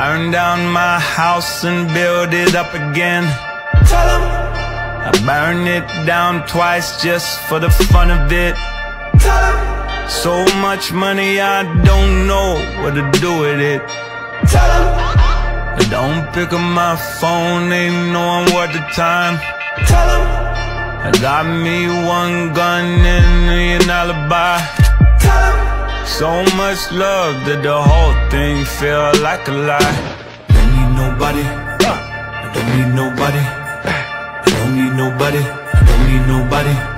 burn down my house and build it up again. Tell 'em I burn it down twice just for the fun of it. Tell 'em so much money I don't know what to do with it. Tell 'em I don't pick up my phone, ain't no one worth the time. Tell 'em I got me one gun and an alibi. Tell 'em so much love that the whole thing feel like a lie. Don't need nobody, I don't need nobody, I don't need nobody, I don't need nobody.